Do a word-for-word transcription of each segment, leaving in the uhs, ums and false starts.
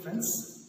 friends.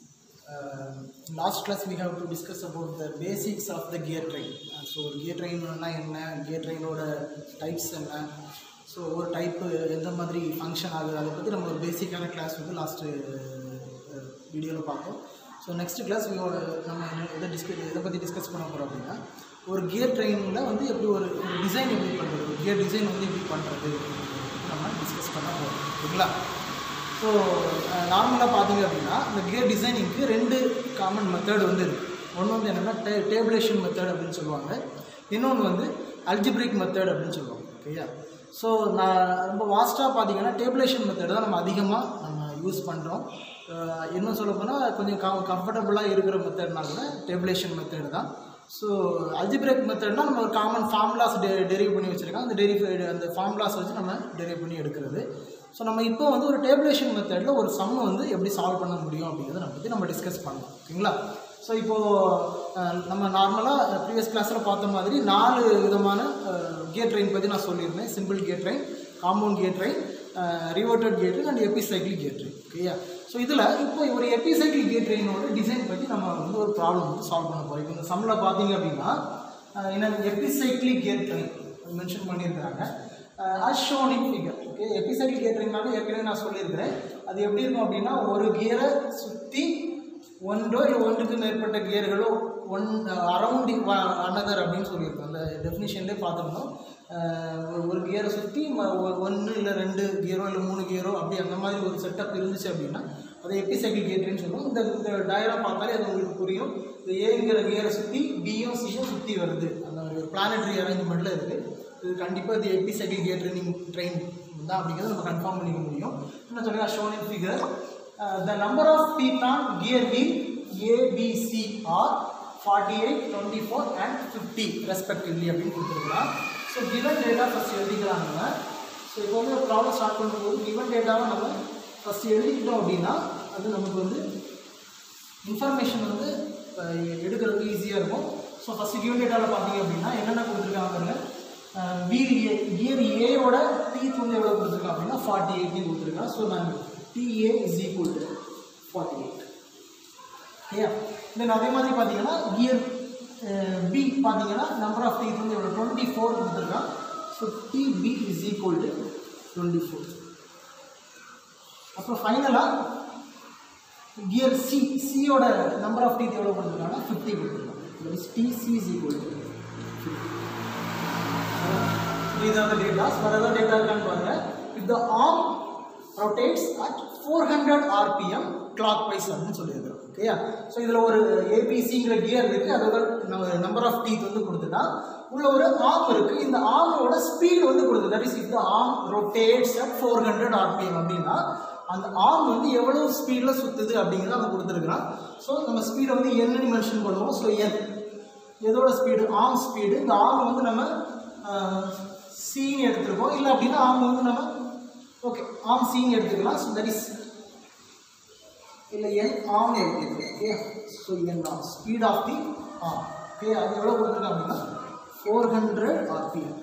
Uh, last class we have to discuss about the basics of the gear train. Uh, so gear train na enna, gear train oda types enna, so ஒரு type எந்த மாதிரி function ஆகுது அதை பற்றி நம்ம ஒரு பேசிக்கான class வந்து லாஸ்ட் வீடியோவில் பார்த்தோம். ஸோ நெக்ஸ்ட் கிளாஸ் நம்ம எதை டிஸ்கஸ் எதை பற்றி டிஸ்கஸ் பண்ண போகிறோம் அப்படின்னா ஒரு கியர் ட்ரெயினில் வந்து எப்படி ஒரு டிசைன் எப்படி பண்ணுறது, ஒரு கியர் டிசைன் வந்து எப்படி பண்ணுறது நம்ம டிஸ்கஸ் பண்ண போகிறோம். ஓகேங்களா? ஸோ நார்மலாக பார்த்தீங்க அப்படின்னா இந்த கியர் டிசைனிங்க்கு ரெண்டு காமன் மெத்தட் வந்து இருக்குது. ஒன்று வந்து என்னென்னா டே டேபிளேஷன் மெத்தட் அப்படின்னு சொல்லுவாங்க, இன்னொன்று வந்து அல்ஜிப்ரிக் மெத்தட் அப்படின்னு சொல்லுவாங்க. ஓகேயா? ஸோ நான் ரொம்ப வாஸ்ட்டாக பார்த்தீங்கன்னா டேபிளேஷன் மெத்தட் தான் நம்ம அதிகமாக நம்ம யூஸ் பண்ணுறோம். இன்னும் சொல்ல போனால் கொஞ்சம் கம் கம்ஃபர்டபுளாக இருக்கிற மெத்தட்னா கூட டேபிளேஷன் மெத்தட் தான். ஸோ அல்ஜிப்ரிக் மெத்தட்னால் நம்ம ஒரு காமன் ஃபார்முலாஸ் டெ டெரிவ் பண்ணி வச்சுருக்கோம், அந்த டெரிவ் அந்த ஃபார்முலாஸ் வச்சு நம்ம டெரிவ் பண்ணி எடுக்கிறது. ஸோ நம்ம இப்போ வந்து ஒரு டேபிளேஷன் மெத்தடில் ஒரு சம் வந்து எப்படி சால்வ் பண்ண முடியும் அப்படிங்கிறத நம்ம பற்றி நம்ம டிஸ்கஸ் பண்ணலாம். ஓகேங்களா? ஸோ இப்போது நம்ம நார்மலாக ப்ரீவியஸ் கிளாஸில் பார்த்த மாதிரி நாலு விதமான கியர் ட்ரெயின் பற்றி நான் சொல்லியிருந்தேன். Simple gear train, compound gear train, reverted gear train and epicyclic gear train. ஓகேயா? ஸோ இதில் இப்போ ஒரு எபிசைக்கிள் கியர் ட்ரெயினோட டிசைன் பற்றி நம்ம வந்து ஒரு ப்ராப்ளம் வந்து சால்வ் பண்ண போகிறோம். இப்போ இந்த சம்மில் பார்த்தீங்க அப்படின்னா என்ன எபிசைக்கிள் கியர் ட்ரெயின் மென்ஷன் பண்ணியிருக்கிறாங்க as shown in figure. Okay, epicyclic gear ட்ரெயின்னாலும் ஏற்கனவே நான் சொல்லியிருக்கிறேன். அது எப்படி இருக்கும் அப்படின்னா ஒரு கியரை சுற்றி ஒன்றோ இல்லை ஒன்றுக்கு மேற்பட்ட கியர்களோ ஒன் அரவுண்ட் அனதர் அப்படின்னு சொல்லியிருக்கோம். அந்த டெஃபினிஷன்லேயே பார்த்துருந்தோம். ஒரு கியரை சுற்றி ஒன்று இல்லை ரெண்டு கியரோ இல்லை மூணு கியரோ அப்படி அந்த மாதிரி ஒரு செட்டப் இருந்துச்சு அப்படின்னா அதை எபிசைக்கிள் கியர் ட்ரெயின் சொல்லுவோம். இந்த இந்த டயக்ராம் பார்த்தாலே அது உங்களுக்கு புரியும். இந்த ஏங்கிற கியரை சுற்றி பியும் சியும் சுற்றி வருது, அந்த ஒரு பிளானட்ரி அரேஞ்ச்மெண்ட்டில் இருக்குது. இது கண்டிப்பாக இது எபிசைக்கிள் கியர் ட்ரெயினிங் ட்ரெயின் தான் அப்படிங்கிறத நம்ம கன்ஃபார்ம் பண்ணிக்க முடியும். என்ன சொல்லுங்க, shown in figure the number of teeth on gear wheel A, B, C are forty-eight, twenty-four and fifty respectively அப்படின்னு கொடுத்துருக்கலாம். ஸோ given data ஃபஸ்ட் எழுதிக்கிறாங்க. ஸோ இப்போ வந்து ஒரு ப்ராப்ளம் ஸ்டார்ட் பண்ணும்போது given டேட்டாவை நம்ம ஃபஸ்ட்டு எழுதிக்கிட்டோம் அப்படின்னா அது நமக்கு வந்து இன்ஃபர்மேஷன் வந்து எடுக்கிறதுக்கு ஈஸியாக இருக்கும். ஸோ ஃபஸ்ட்டு given டேட்டாவில் பார்த்தீங்க அப்படின்னா என்னென்ன கொடுத்துருக்காங்க, வீல் ஏ கியர் ஏயோட டீத் வந்து எவ்வளோ கொடுத்துருக்காங்க அப்படின்னா ஃபார்ட்டி எயிட்னு கொடுத்துருக்காங்க. ஸோ நான் T A is equal to forty-eight. Okay, then அதே மாதிரி பார்த்தீங்கன்னா கியர் பி பார்த்தீங்கன்னா நம்பர் ஆஃப் டீத் வந்து எவ்வளோ டுவெண்ட்டி ஃபோர் கொடுத்துருக்கான். So T B is equal to twenty four. அப்புறம் ஃபைனலாக கியர் சி சியோட நம்பர் ஆஃப் டீத் எவ்வளோ கொடுத்துருக்காங்கன்னா ஃபிஃப்டி கொடுத்துருக்காங்க. T C is equal to fifty. These are the data. வேறு ஏதாவது டேட்டா இருக்கான்னு பாருங்கள். If the arm rotates at four hundred R P M clockwise அப்படின்னு சொல்லியிருக்கிறோம். ஓகேயா? ஸோ இதில் ஒரு ஏபிசிங்கிற கியர் இருக்குது, அதோட நம்பர் ஆஃப் டீத் வந்து கொடுத்துட்டா உள்ள ஒரு ஆர்ம் இருக்குது. இந்த ஆர்மோட ஸ்பீடு வந்து கொடுத்து that is if the arm rotates at four hundred RPM அப்படின்னா அந்த ஆர்ம் வந்து எவ்வளோ ஸ்பீடில் சுற்றுது அப்படிங்கிறத அவங்க கொடுத்துருக்குறான். ஸோ நம்ம ஸ்பீடை வந்து என்னன்னு மென்ஷன் பண்ணுவோம். ஸோ என் எதோட ஸ்பீடு, ஆர்ம் ஸ்பீடு. இந்த ஆர்ம் வந்து நம்ம சீன்னு எடுத்துருக்கோம், இல்லை அப்படின்னா ஆர்ம் வந்து நம்ம ஓகே ஆர்ம் சீன் எடுத்துக்கலாம். ஸோ தட் இஸ் இல்லை என் ஆர்ம் எடுத்துக்கலாம். Okay, so N arm speed of the arm. Okay, அது எவ்வளோ கொடுத்துருக்கோம் அப்படின்னா four hundred RPM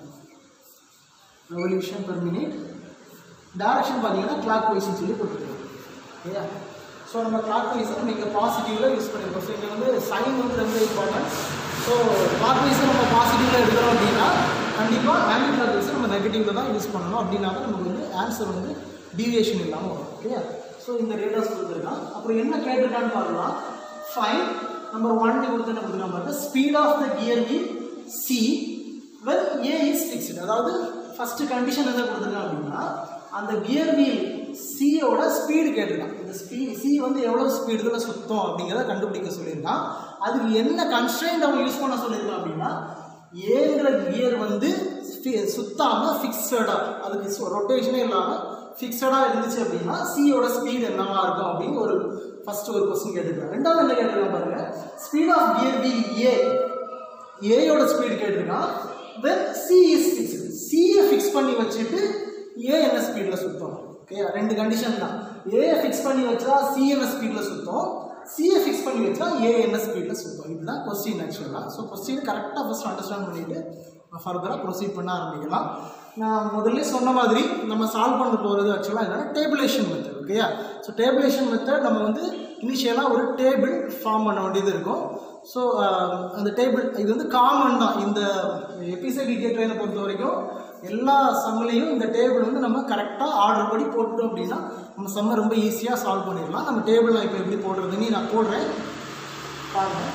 revolution per minute. Direction பார்த்தீங்கன்னா கிளாக் வைஸ்ன்னு சொல்லி கொடுத்துருக்கோம். ஓகேயா? ஸோ நம்ம கிளாக் வைஸை நம்ம இங்கே பாசிட்டிவில் யூஸ் பண்ணியிருக்கோம். ஸோ இங்கே வந்து சைன் வந்து ரொம்ப இம்பார்ட்டன்ட். ஸோ கிளாக் வைஸை நம்ம பாசிட்டிவில் எடுக்கிறோம் அப்படின்னா கண்டிப்பாக ஆன்டி கிளாக் வைஸை நம்ம நெகட்டிவில் தான் யூஸ் பண்ணணும். அப்படின்னா தான் நமக்கு வந்து ஆன்சர் வந்து டீவியேஷன் இல்லாமல் வரும். ஓகே, ஸோ இந்த டேட்டாஸ் கொடுத்துருக்கான். அப்புறம் என்ன கேட்டிருக்கான்னு பார்க்கலாம். ஃபைன் நம்பர் ஒன் கொடுத்து என்ன கொடுத்துருக்கான் பாருங்க, speed of the gear wheel C when A is fixed. அதாவது ஃபஸ்ட்டு கண்டிஷன் என்ன கொடுத்துருக்கான் அப்படின்னா அந்த கியர் வீல் சியோட ஸ்பீடு கேட்டிருக்கான். இந்த ஸ்பீ சி வந்து எவ்வளோ ஸ்பீடுல சுத்தம் அப்படிங்கிறத கண்டுபிடிக்க சொல்லியிருக்கான். அதுக்கு என்ன கன்ஸ்ட்ரெயின்ட் அவன் யூஸ் பண்ண சொல்லியிருக்கான் அப்படின்னா ஏங்கிற கியர் வந்து சுத்தாமல் ஃபிக்ஸடாக, அதுக்கு ரொட்டேஷனே இல்லாமல் ஃபிக்ஸடாக இருந்துச்சு அப்படின்னா சியோட ஸ்பீடு என்னவா இருக்கும் அப்படின்னு ஒரு ஃபர்ஸ்ட் ஒரு கொஸ்டின் கேட்டிருக்காங்க. ரெண்டாவது என்ன கேட்டிருக்கான் பாருங்க, speed of gear wheel A ஏயோட ஸ்பீடு கேட்டிருக்கான். தென் சி இஸ் ஃபிக்ஸ்டு, சியை ஃபிக்ஸ் பண்ணி வச்சுட்டு ஏ என்ன ஸ்பீடில் சுத்தம். ஓகே, ரெண்டு கண்டிஷன் தான். ஏ ஃபிக்ஸ் பண்ணி வச்சா சி என்ன ஸ்பீடில் சுத்தம், சியை ஃபிக்ஸ் பண்ணி வச்சா ஏ என்ன ஸ்பீடில் சுத்தம். இதுதான் கொஸ்டின் ஆக்சுவலாக. ஸோ கொஸ்டின் கரெக்டாக ஃபஸ்ட் அண்டர்ஸ்டாண்ட் பண்ணிவிட்டு ஃபர்தராக ப்ரொசீட் பண்ண ஆரம்பிக்கலாம். நான் முதல்ல சொன்ன மாதிரி நம்ம சால்வ் பண்ண போகிறது ஆக்சுவலாக என்னென்னா டேபிளேஷன் மெத்தட். ஓகேயா? ஸோ டேபிளேஷன் மெத்தட் நம்ம வந்து இனிஷியலாக ஒரு டேபிள் ஃபார்ம் பண்ண வேண்டியது இருக்கும். ஸோ அந்த டேபிள் இது வந்து காமன் தான் இந்த எபிசைட் கேட் ட்ரெயினை பொறுத்த வரைக்கும். எல்லா சம்லையும் இந்த டேபிள் வந்து நம்ம கரெக்டாக ஆர்டர் படி போட்டோம் அப்படின்னா நம்ம சம்மை ரொம்ப ஈஸியாக சால்வ் பண்ணிடலாம். நம்ம டேபிள் நான் இப்போ எப்படி போடுறதுன்னு நான் போடுறேன் பாருங்கள்.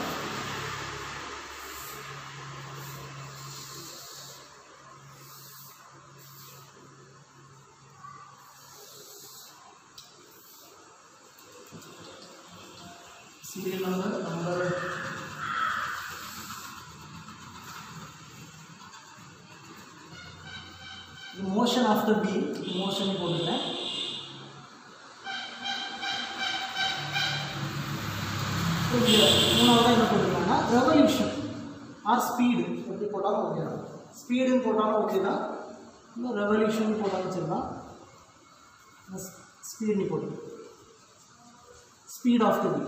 serial number number motion after B motion போடுறேன். மூணாவது என்ன போட்டுருக்காங்கன்னா ரெவல்யூஷன் ஆர் ஸ்பீடு எப்படி போட்டாலும் ஓகே தான். ஸ்பீடுன்னு போட்டாலும் ஓகே தான், இல்லை ரெவல்யூஷன் போட்டாலும் சரி தான். ஸ்பீடுன்னு போட்டு ஸ்பீட் ஆஃப் த பி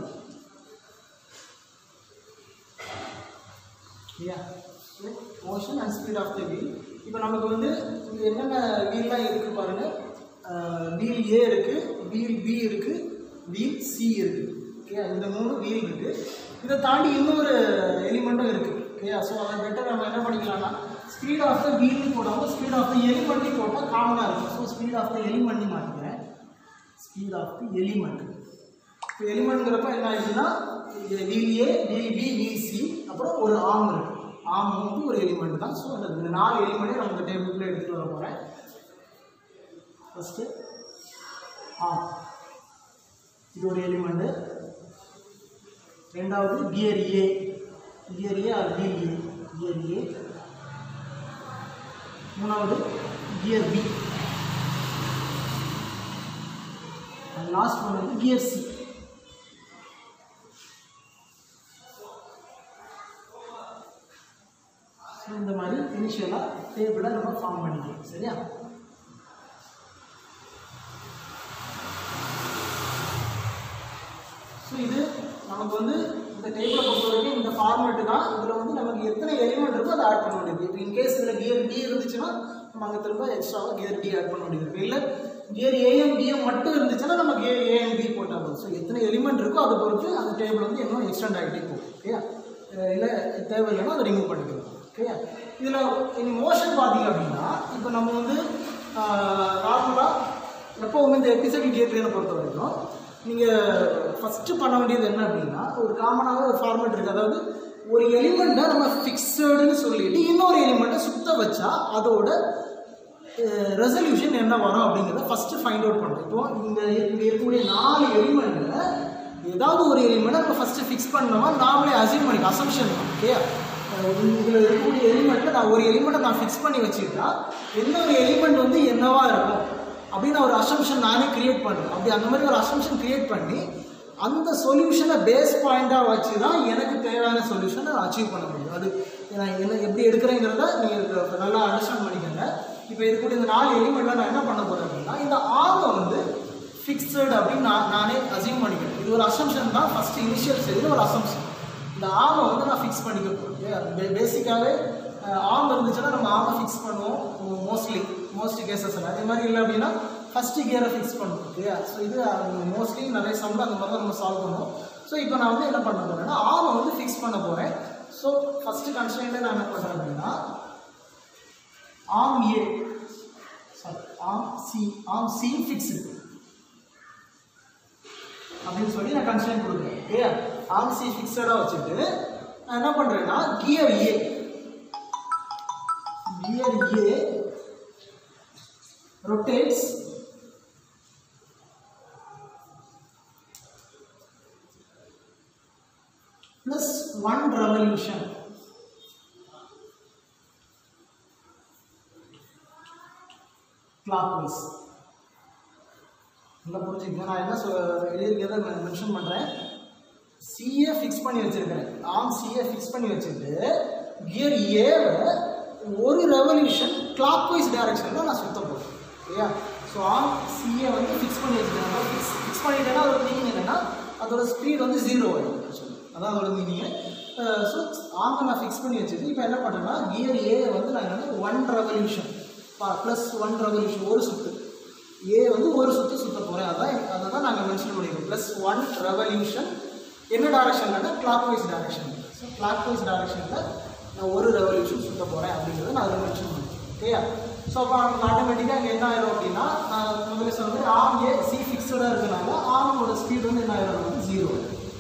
இல்லையா, motion and speed of the wheel. இப்போ நமக்கு வந்து இங்கே என்னென்ன வீல்லாம் இருக்குது பாருங்கள். வீல் ஏ இருக்குது, வீல் பி இருக்குது, வீல் சி இருக்குது. ஓகே, இந்த மூணு வீல் இருக்குது. இதை தாண்டி இன்னொரு எலிமெண்ட்டும் இருக்குது. ஓகே, ஸோ அதை பெட்டர் நம்ம என்ன பண்ணிக்கலாம்னா ஸ்பீட் ஆஃப் த வீல்னு போடாமல் ஸ்பீட் ஆஃப் த எலிமெண்ட்னு போட்டால் காமனாக இருக்கும். ஸோ ஸ்பீட் ஆஃப் த எலிமெண்ட்னு மாற்றிக்கிறேன். Speed of the element. இப்போ எலிமெண்ட்ங்கிறப்ப என்ன ஆயிடுச்சுன்னா wheel A, wheel B, wheel C, அப்புறம் ஒரு ஆர்ம் இருக்குது. ஆர்ம் வந்து ஒரு எலிமெண்ட் தான். ஸோ அந்த நாலு எலிமெண்ட்டே நம்ம இந்த டேபிளுக்குள்ளே எடுத்துகிட்டு வர போகிறேன். ஃபஸ்ட்டு ஆர்ம், இது ஒரு எலிமெண்ட்டு. ரெண்டாவது gear A, gear A or wheel A, gear A. மூணாவது கியர் பி. லாஸ்ட் ஒன் வந்து கியர் சி. இந்த மாதிரி இனிஷியலாக டேபிளை நம்ம ஃபார்ம் பண்ணிக்கலாம். சரியா, ஸோ இது நமக்கு வந்து இந்த டேபிளை பொறுத்த வரைக்கும் இந்த ஃபார்மேட்டு தான். இதில் வந்து நமக்கு எத்தனை எலிமெண்ட் இருக்கோ அதை ஆட் பண்ண வேண்டியது. இப்போ இன்கேஸ் இதில் கியர் டி இருந்துச்சுன்னா நம்ம அங்கே திரும்ப எக்ஸ்ட்ராவாக கியர் டி ஆட் பண்ண வேண்டியது இருக்குது. இல்லை கியர் ஏஎம் பிஎம் மட்டும் இருந்துச்சுன்னா நம்ம கியர் ஏஎம் பி போட்டால் போதும். ஸோ எத்தனை எலிமெண்ட் இருக்கோ அதை பொறுத்து அந்த டேபிள் வந்து இன்னும் எக்ஸ்டெண்ட் ஆகிட்டே போகும். ஓகேயா, இல்லை தேவையில்லைன்னா அதை ரிமூவ் பண்ணிக்கலாம். ஓகே, இதில் இனி மோஷன் பார்த்தீங்க அப்படின்னா இப்போ நம்ம வந்து நார்மலாக எப்போவுமே இந்த எபிசோட் கியர் ட்ரெயினை பொறுத்த வரைக்கும் நீங்கள் ஃபஸ்ட்டு பண்ண வேண்டியது என்ன அப்படின்னா ஒரு காமனாக ஒரு ஃபார்மேட் இருக்குது. அதாவது ஒரு எலிமெண்ட்டை நம்ம ஃபிக்ஸடுன்னு சொல்லிட்டு இன்னொரு எலிமெண்ட்டை சுத்த வச்சா அதோட ரெசல்யூஷன் என்ன வரும் அப்படிங்கிறத ஃபஸ்ட்டு ஃபைண்ட் அவுட் பண்ணுறோம். இப்போது இங்கே இங்கே இருக்கக்கூடிய நாலு எலிமெண்ட்டில் ஏதாவது ஒரு எலிமெண்ட்டை நம்ம ஃபஸ்ட்டு ஃபிக்ஸ் பண்ணோமா நாமளே அசியூம் பண்ணிக்கலாம். அசம்ஷன் தான். ஓகே, இதில் இருக்கக்கூடிய எலிமெண்ட்டை நான் ஒரு எலிமெண்ட்டை நான் ஃபிக்ஸ் பண்ணி வச்சுக்கிட்டா இன்னொரு எலிமெண்ட் வந்து என்னவா இருக்கும் அப்படின்னு ஒரு அசம்ஷன் நானே கிரியேட் பண்ணுறேன். அப்படி அந்த மாதிரி ஒரு அசம்ஷன் கிரியேட் பண்ணி அந்த சொல்யூஷனை பேஸ் பாயிண்ட்டாக வச்சு தான் எனக்கு தேவையான சொல்யூஷனை அச்சீவ் பண்ண முடியும். அது நான் என்ன எப்படி எடுக்கிறேங்கிறத நீங்கள் நல்லா அண்டர்ஸ்டாண்ட் பண்ணிக்கோங்க. இப்போ இருக்கக்கூடிய இந்த நாலு எலிமெண்ட்டில் நான் என்ன பண்ண போகிறேன் அப்படின்னா இந்த ஆர்மை வந்து ஃபிக்ஸடு அப்படின்னு நான் நானே அசீவ் பண்ணிக்கிறேன். இது ஒரு அசம்ஷன் தான். ஃபஸ்ட்டு இனிஷியல் ஸ்டேஜில் ஒரு அசம்ஷன். இந்த ஆர்மை வந்து நான் ஃபிக்ஸ் பண்ணிக்க போகிறேன். பேசிக்காகவே ஆர்ம் இருந்துச்சுன்னா நம்ம ஆர்மை ஃபிக்ஸ் பண்ணுவோம் மோஸ்ட்லி மோஸ்ட் கேசஸில். அதே மாதிரி இல்லை அப்படின்னா ஃபஸ்ட்டு கியரை ஃபிக்ஸ் பண்ணுவோம். ஓகே, ஸோ இது மோஸ்ட்லி நிறைய சம்பளம் அந்த மாதிரி தான் நம்ம சால்வ் பண்ணுவோம். ஸோ இப்போ நான் வந்து என்ன பண்ண போகிறேன்னா ஆர்மை வந்து ஃபிக்ஸ் பண்ண போகிறேன். ஸோ ஃபஸ்ட்டு கன்ஸ்ட்ரெயின்ட்டே நான் என்ன பண்ணுறேன் அப்படின்னா arm A sorry arm C arm C fix அப்படின்னு சொல்லி நான் கன்ஸ்ட்ரெயின்ட் கொடுக்குறேன். ஓகே, ஆர்ம் சி ஃபிக்ஸடாக வச்சுட்டு நான் என்ன பண்ணுறேன்னா gear A gear A rotates plus one revolution. Clockwise. நல்லா புரிஞ்சுக்கங்க. நான் என்ன எழுதிருக்கிறத மென்ஷன் பண்ணுறேன். சிஏ ஃபிக்ஸ் பண்ணி வச்சுருக்கிறேன். ஆர்ம் சிஏ ஃபிக்ஸ் பண்ணி வச்சுட்டு கியர் ஏவை ஒரு ரெவல்யூஷன் கிளாக்வைஸ் டைரக்ஷனில் நான் சுத்த போகிறேன். ஓகேயா, ஸோ ஆர்ம் சிஏ வந்து ஃபிக்ஸ் பண்ணி வச்சுருக்கேன். ஃபிக்ஸ் ஃபிக்ஸ் பண்ணிட்டேன்னா அதோட மீனிங் என்னென்னா அதோட ஸ்பீட் வந்து ஜீரோ ஆகிடும். அதான் அதோட மீனிங்கு. ஸோ ஆர்மை நான் ஃபிக்ஸ் பண்ணி வச்சுட்டு இப்போ என்ன பண்ணுறேன்னா கியர் ஏ வந்து நான் வந்து one revolution plus one revolution ஒரு சுற்று ஏ வந்து ஒரு சுற்று சுற்ற போகிறேன், அதான் அதை தான் நாங்கள் மென்ஷன் பண்ணியிருக்கோம். ப்ளஸ் ஒன் ரெவல்யூஷன் என்ன டைரக்ஷன்லன்னா clock wise direction. So clock wise டைரக்ஷனில் நான் ஒரு ரெவல்யூஷன் சுற்ற போகிறேன் அப்படிங்கிறத நான் அதை மென்ஷன் பண்ணுறேன். ஓகேயா? ஸோ அப்போ நமக்கு ஆட்டோமேட்டிக்காக இங்கே என்ன ஆயிரும் அப்படின்னா, நான் முதல்ல சொன்ன மாதிரி ஆர்ம் ஏ சி ஃபிக்ஸடாக இருக்கிறனால ஆர்மோட ஸ்பீட் வந்து என்ன ஆயிரும் வந்து ஜீரோ.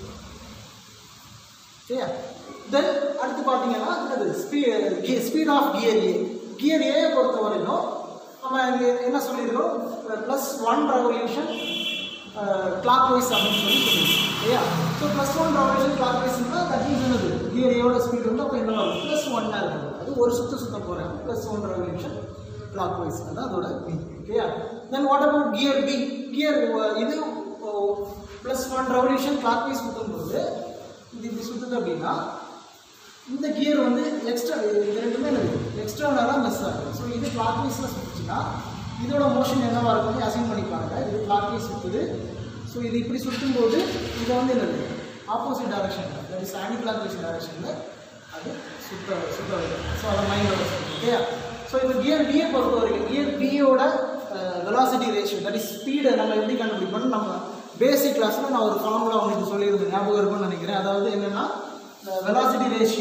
ஓகேயா? தென் அடுத்து பார்த்தீங்கன்னா அது speed speed of gear A. Gear A பொறுத்த வரைக்கும் நம்ம இங்கே என்ன சொல்லியிருக்கோம், plus one revolution clockwise அப்படின்னு சொல்லி சொல்லியிருக்கோம். இல்லையா? ஸோ ப்ளஸ் ஒன் ரெவல்யூஷன் கிளாக் வைஸ்னா தட் மீன்ஸ் என்னது, கியர் ஏயோட ஸ்பீட் வந்து அப்போ என்ன வரும், ப்ளஸ் ஒன்னாக இருக்குது. அது ஒரு சுற்று சுற்ற போகிறேன், plus one revolution clockwise, அதான் அதோட மீன். ஓகேயா? Then what about gear B? Gear இது plus one revolution clockwise சுற்றும்போது இது இப்படி சுற்றுது அப்படின்னா இந்த கியர் வந்து எக்ஸ்ட்ரா, இது ரெண்டுமே எக்ஸ்ட்ரானால மிஸ் ஆகும். ஸோ இது கிளாக் வைஸில் சுற்றுச்சுன்னா இதோட மோஷன் என்னவாக இருக்குன்னு அசைன் பண்ணிப்பாங்க. இது கிளாக் வைஸ் சுற்றுது. ஸோ இது இப்படி சுற்றும்போது இதை வந்து என்னது opposite direction, that is anti clock wise டைரக்ஷனில் அது சுற்ற சுற்ற வைக்கும். ஸோ அதை மைண்டோட சொல்லுங்க. ஓகேயா? ஸோ இப்போ கியர் பியை பொறுத்த வரைக்கும் கியர் பியோட வெலாசிட்டி ரேஷியோ, தட் இஸ் ஸ்பீடை நம்ம எப்படி கண்டுபிடிப்போம்னு நம்ம பேசிக் கிளாஸில் நான் ஒரு ஃபார்முலா உங்களுக்கு சொல்லியிருந்தேன், ஞாபகம் இருக்கும்னு நினைக்கிறேன். அதாவது என்னென்னா velocity ratio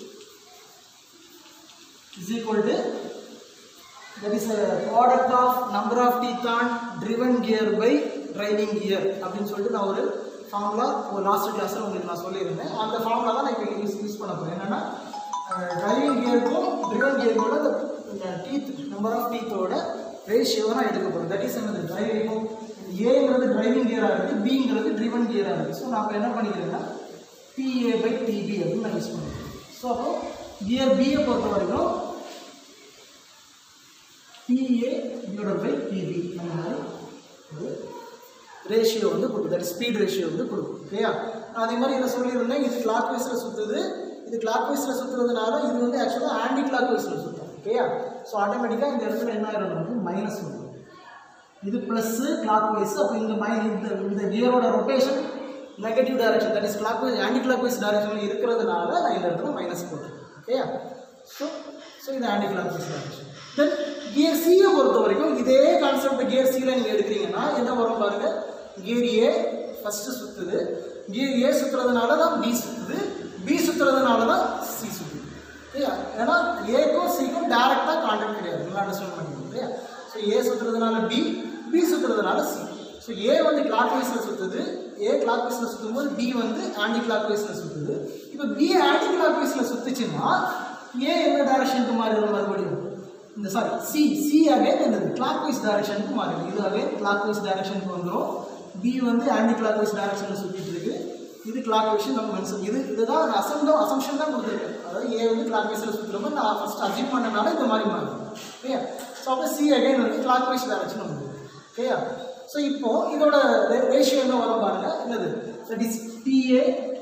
is equal to, that is a product of number of teeth on driven gear by driving gear அப்படின்னு சொல்லிட்டு நான் ஒரு ஃபார்முலா ஒரு லாஸ்ட் கிளாஸில் உங்களுக்கு நான் சொல்லியிருந்தேன். அந்த ஃபார்முலா தான் நான் இப்போ யூஸ் யூஸ் பண்ண போகிறேன். என்னென்னா டிரைவிங் கியருக்கும் ட்ரிவன் கியருக்கோட இந்த டீத் நம்பர் ஆஃப் டீத்தோட ரேஷியோவை நான் எடுக்க போகிறேன். தட் இஸ் என்னது டிரைவிங் ஏங்கிறது டிரைவிங் கியராக இருக்குது, பிங்கிறது ட்ரிவன் கியராக இருக்குது. ஸோ நான் இப்போ என்ன பண்ணிக்கிறேன்னா பிஏ பை டிபி அப்படின்னு நான் யூஸ் பண்ணுறேன். ஸோ அப்போ கியர் பியை பொறுத்த வரைக்கும் பிஏ டிவைடட் பை டிபி அந்த மாதிரி ஒரு ரேஷியோ வந்து கொடுக்கும், தட் ஸ்பீட் ரேஷியோ வந்து கொடுக்கும். ஓகேயா? அதே மாதிரி இதை சொல்லியிருந்தேன், இது கிளாக் வைஸில் சுற்றுது, இது கிளாக் வைஸில் சுற்றுறதுனால இது வந்து ஆக்சுவலாக ஆன்டி கிளாக் வைஸில் சுற்றும். ஓகேயா? ஸோ ஆட்டோமேட்டிக்காக இந்த இடத்துல என்ன ஆகிடும் வந்து மைனஸ் வரும். இது ப்ளஸ்ஸு கிளாக் வைஸ். அப்போ இந்த மை இந்த இந்த கியரோட rotation negative direction, that is clockwise anti clock wise டைரக்ஷனில் இருக்கிறதுனால நான் இந்த இடத்துல மைனஸ் போட்டேன். ஓகேயா? ஸோ ஸோ இது anti clock wise direction. Then gear சியை பொறுத்த வரைக்கும் இதே கான்செப்ட் கியர் சியில் நீங்கள் எடுக்கிறீங்கன்னா என்ன வரும் பாருங்கள், கியர் ஏ ஃபஸ்ட்டு சுற்றுது, கியர் ஏ சுற்றுறதுனால தான் பி சுற்றுது, பி சுற்றுறதுனால தான் சி சுற்றுது. இல்லையா? ஏன்னா ஏக்கும் சிக்கும் டேரெக்டாக கான்டாக்ட் கிடையாது, நல்லா அண்டர்ஸ்டாண்ட் பண்ணிக்கணும். இல்லையா? ஸோ ஏ சுற்றுறதுனால பி, பி சுற்றுறதுனால சி. ஸோ ஏ வந்து கிளாக் வைஸில் சுற்றுது, ஏ கிளாக் வைஸில் சுற்றும் போது பி வந்து ஆன்டி கிளாக் வைஸில் சுற்றுது. இப்போ பி ஆன்டி கிளாக் வைஸில் சுற்றுச்சுன்னா ஏ என்ன டைரக்ஷனுக்கு மாறிடும் மறுபடியும், இந்த சாரி சி சி அகைன் என்னது கிளாக் வைஸ் டைரக்ஷனுக்கு மாறிடும். இது அகைன் கிளாக் வைஸ் டைரக்ஷனுக்கு வந்துடும். பி வந்து ஆன்டி கிளாக் வைஸ் டைரக்ஷனில் சுற்றிட்டு இருக்கு, இது கிளாக் வைஸ் நம்ம மென்ஷன், இது இதுதான் அசம்தான் அசம்ஷன் தான் கொடுத்துருக்கேன். அதாவது ஏ வந்து கிளாக் வைஸில் சுற்றுறப்ப நான் ஃபஸ்ட் அசீவ் பண்ணனால இந்த மாதிரி மாறும். ஓகேயா? ஸோ அப்போ சி அகைன் வந்து கிளாக் வைஸ் டைரக்ஷன் வந்துடும். ஓகேயா? ஸோ இப்போ இதோட ரேஷியோ என்ன வரும் பாருங்க, என்னது that is TA